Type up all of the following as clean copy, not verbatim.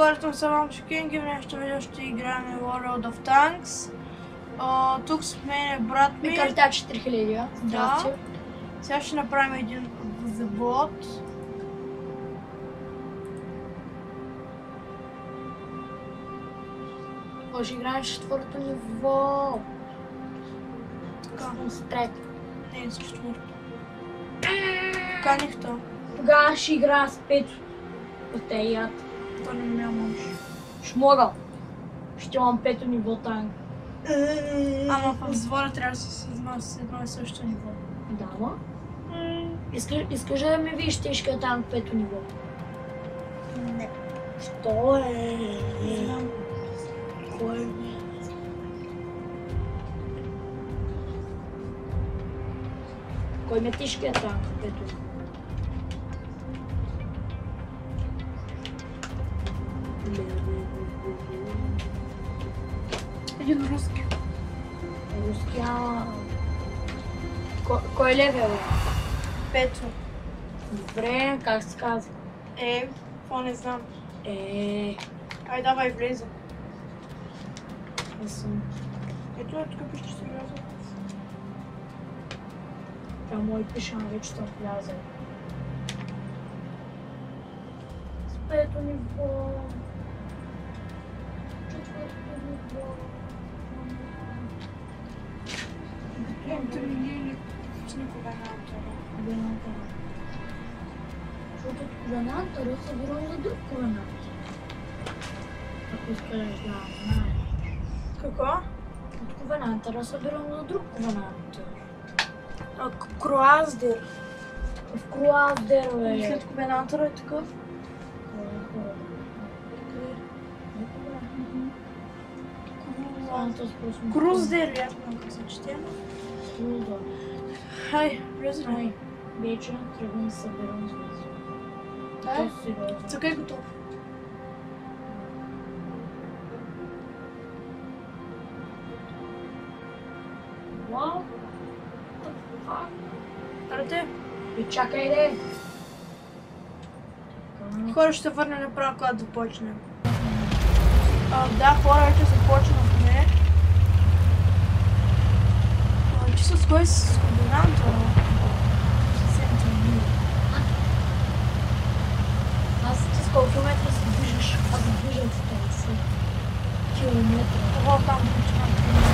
връщам се Мамчо Кинг и нещо видео ще играем World of Tanks. Тук с мен е брат ми. Микарта 4000, да. Сега ще направим един взвод. Може играем четвърто ниво. Така. С трето. Не, с четвърто. Каних то. Тогава ще играя с пето. От те яд. То не може. Ще мога. Ще имам пето ниво танк. Ама в взвода трябва да си с едно и също ниво. Да, ма? Искаш да ми видиш тежкия танк пето ниво? Не. Що е? Не знам. Кой е? Кой ме тежкия танк пето? Един руски. Руския... Кой левел е? Пето. Добре, как се казва? Какво не знам. Ай, давай влезе. Не съм. Ето е, тук пише, че си влязъл. Това мой пише, а вече съм влязъл. С пето ниво. Четвърто ниво. Или с губернатора. Защото от губернатора събирам за друг губернатор. Ако искаш да знаеш. Какво? От губернатора събирам за друг губернатор. Круаздер. В Круаздер, бе. След губернатора е такъв. Круздер, ясно как се чете. Хай, влезай. Вече трябва да съберем звезди. Ай, Сериозно. цъкай готов. Вау! Арате, Чакай, де! хора ще върне направо, когато започнем. Да, хора вече започнахме. Ти с кой с губернатора? Съвсем трудно. Аз с колко километра се движиш? Аз се движа с 50 километра. Това там почнах.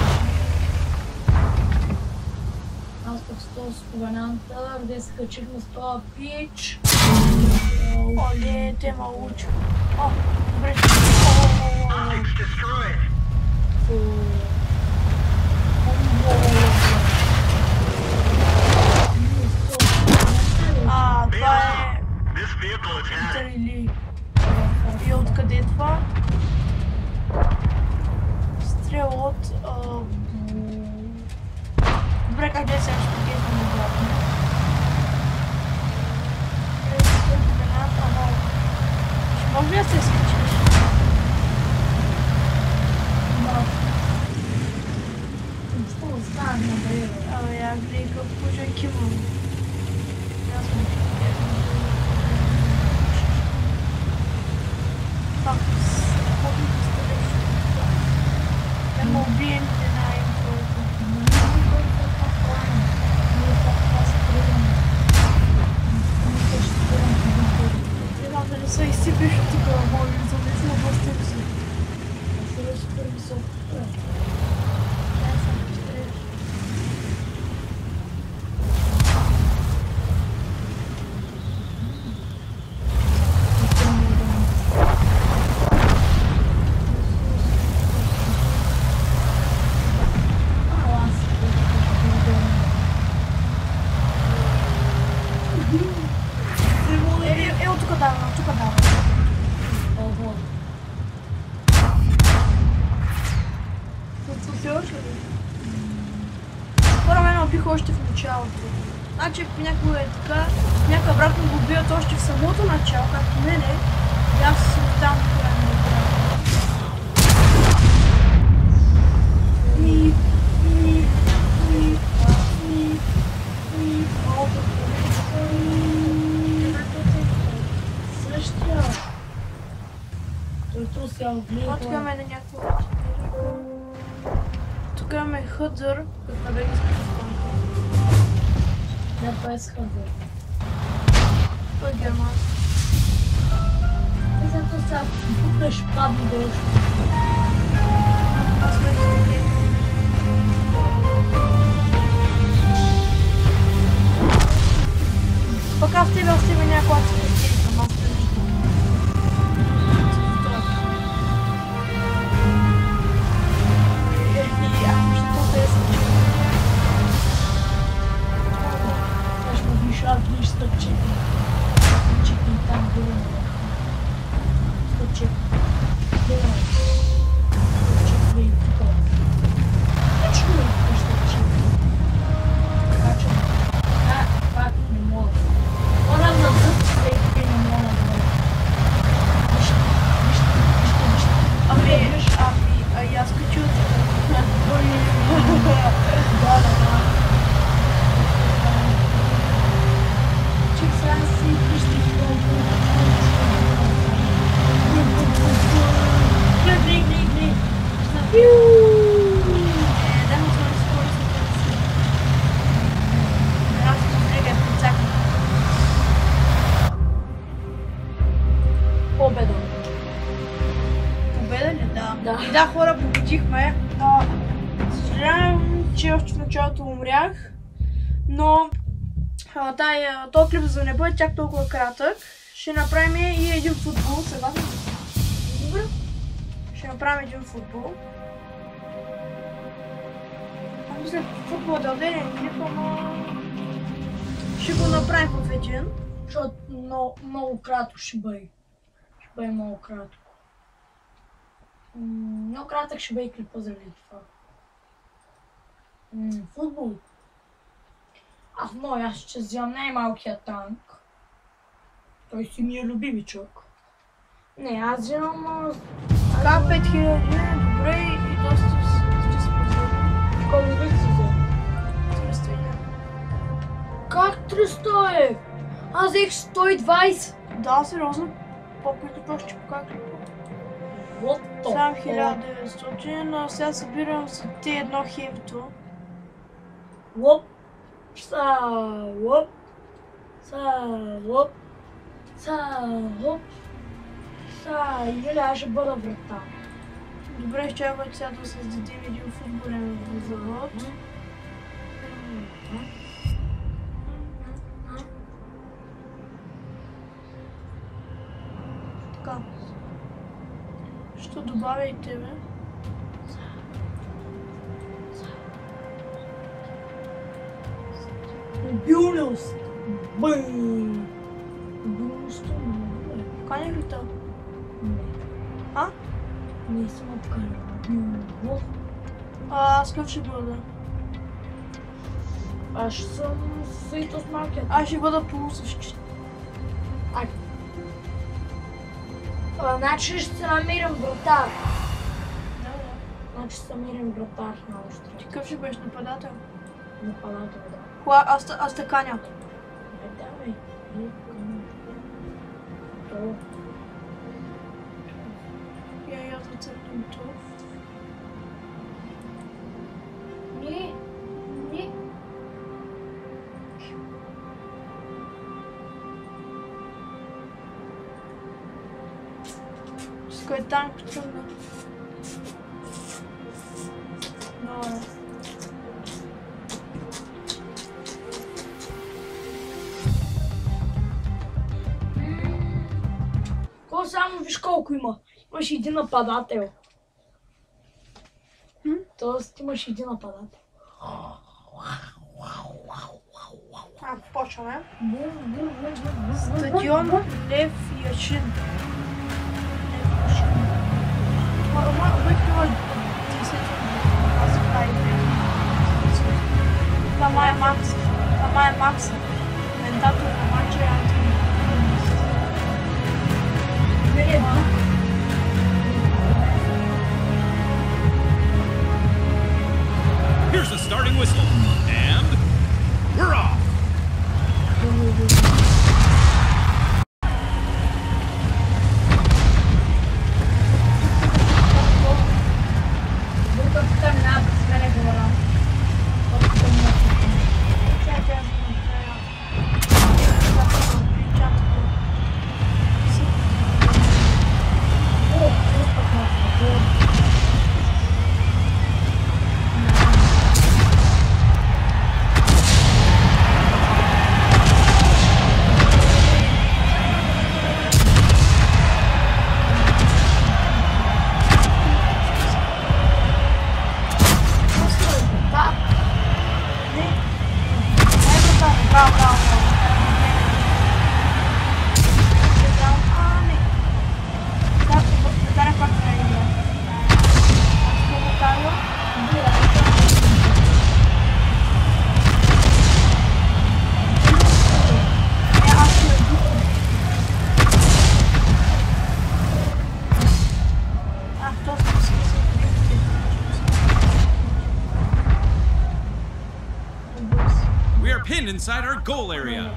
Аз пък с този губернатор, де се качихме с този пич. Оле, те ма учи. О, добре. Това е... Питър или... И откъде е това? Стрел от... Добре, как да сега ще гетвам обратно? Ще може ли да се изкачиш? Какво стана, бе? Абе, я гледай какъв пужък имам. Ясно. Пак, ходим да стелеш. Да ме убием те най-инфото. Не знам дали се изсипиш от тук, може да зависи на по-степ си. Аз се супер високо. Тук дава. Все още ли? Хора, мен убиха още в началото. Значи някой е така, някой обратно го убиват още в самото начало, както мене. И аз съм там в края на играта. Той тук сега А, тук имаме на някакво. Тук имаме хъдър, като на беги спринт. Да, това е схъдър. Той е германски. И зато сега букнеш падни дължи. Аз сме изгубили. Пък аз тебе някаква си постели към аз те виждам. И ами ще това е случи. Аз ще му виша, виж стъпчеки. Стъпчеки и там долу. Стъпчеки. Долу. Стъпчеки и тук. Точно ли е стъпчеки? Така че... пак не мога. Мора да дъпчеки и не мога да мога. Вижте. Ами, аз качу от Да. Чек сега си вижте колко. Гледай. да му това скоро се търси. Аз му трегам пицака. Победа. Победа ли? Да. Да. И да, хора, победихме. Съжалявам, че още в началото умрях, но този клип, за да не бъде чак толкова кратък, ще направим и един футбол. Съгласен? Добре. Ще направим един футбол. Аз мисля, футбол да отделен клип, но ще го направим в един. Защото много кратко ще бъде. Ще бъде много кратко. Много кратък ще бъде клипа заради това. Футбол. Аз ще вземам най-малкият танк. Той си ми е любимичък. Не, аз вземам... Така 5000, добре и доста ще се позволи. Колко ви си взем? 300 е. Как 300 е? Аз взех 120. Да, сериозно. По-които просто ще покажа клипа. What the Сам fuck? 1900, а сега събирам с Т1 хевито. Лоп. Или аз ще бъда врата. Добре, ще чакаме сега да създадем един футболен завод. Така. Ще добавя и тебе. Мобилност! Мобилността не е. Канях ли то? Не. А? Не съм откарал мобилност. Аз какъв ще бъда? Аз ще съм съито с малкият. Аз ще бъда полусъщи. Значи ще се намерим вратар. Да. Значи ще се намерим вратар на остров. Ти какъв ще бъдеш нападател? Нападател, да. Аз те каня. Давай. Я да цъкнем тук. Не. С кой танк тръгна? Добре. Само виж колко има. Имаш един нападател. Тоест имаш един нападател. Почваме. Стадион Лев Яшин. Обикновено 10 аз Тама е Макс. Коментатор на матча е Антони. Here's the starting whistle, and we're off. in inside our goal area.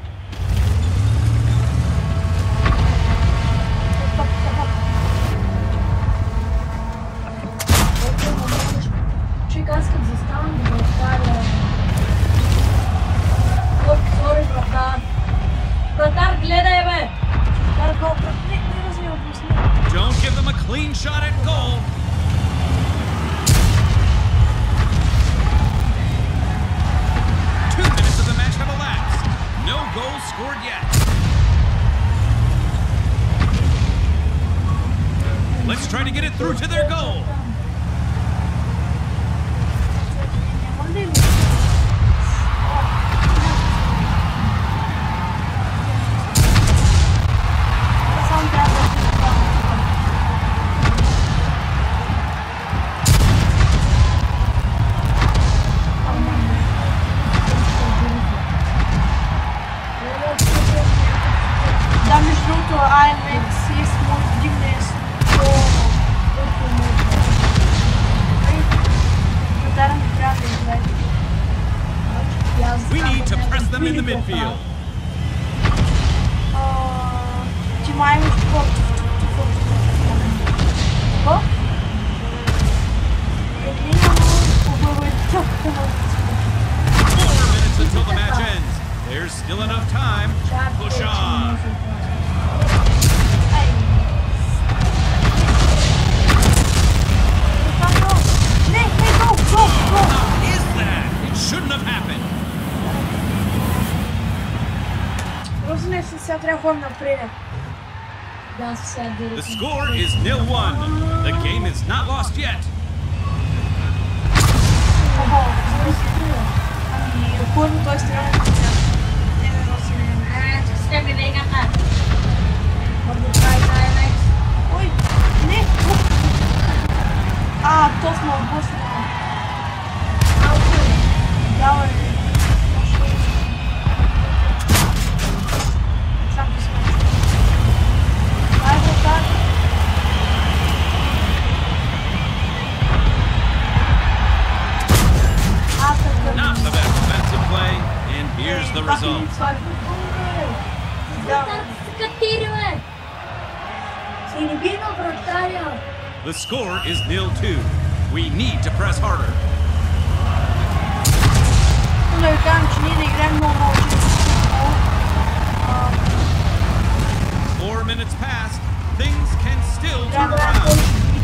Чекай, аз като заставам да отваря. Сори, вратар. Вратар, гледай, бе! Don't give them a clean shot at goal. Minutes of the match have elapsed. No goals scored yet. Let's try to get it through to their goal. Да, между другото, IMX може да дигне 100. We need to press them in the midfield. Ти май имаш какво? Какво? Until the match ends. There's still enough time. Push on. What is that? It shouldn't have happened. The score is 0-1. The game is not lost yet. Първо той стреля. Ще ми вегата. Ой, не! Точно, отблъсна. Давай. Сам ти смеш. Дай го так. Not the best defensive play, and here's the result. The score is 0-2. We need to press harder. 4 minutes past. Things can still turn around.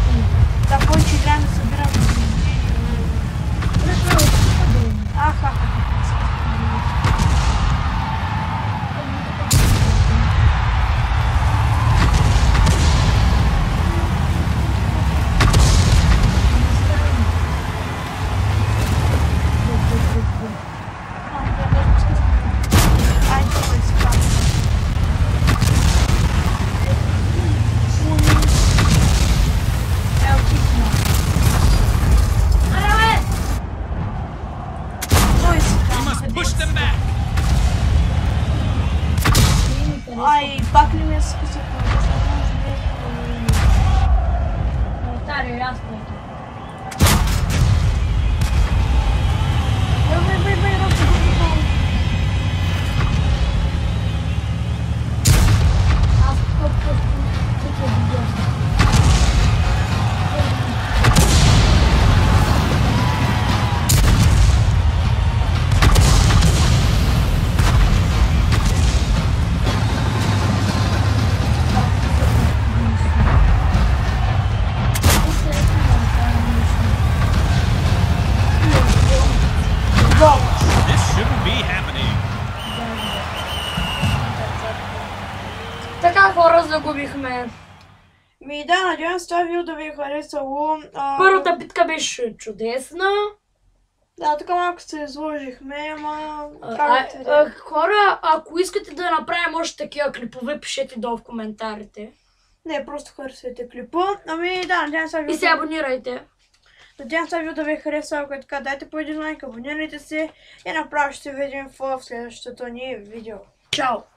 Push them back. Ай, пак ли ме скъсах? Стари, аз който. Аз тук видях. This shouldn't be happening. Така, хора, загубихме. Да, надявам се това видео да ви е харесало. Първата битка беше чудесна. Да, така малко се изложихме, ама... Хора, ако искате да направим още такива клипове, пишете долу в коментарите. Не, просто харесвайте клипа. Да, надявам се И се абонирайте. Надявам се видео да ви е харесало, ако е така, дайте по един лайк, абонирайте се и направо ще се видим в следващото ни видео. Чао!